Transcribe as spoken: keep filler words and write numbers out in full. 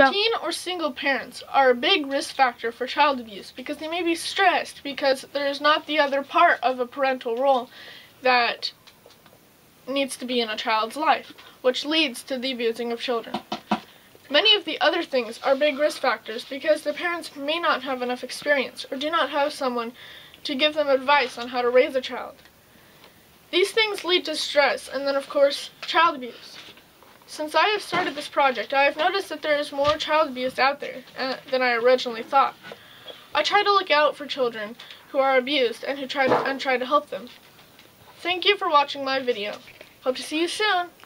go. Teen or single parents are a big risk factor for child abuse because they may be stressed because there is not the other part of a parental role that needs to be in a child's life, which leads to the abusing of children. Many of the other things are big risk factors because the parents may not have enough experience or do not have someone to give them advice on how to raise a child. These things lead to stress and then, of course, child abuse. Since I have started this project, I have noticed that there is more child abuse out there uh, than I originally thought. I try to look out for children who are abused and who try to and try to help them. Thank you for watching my video. Hope to see you soon.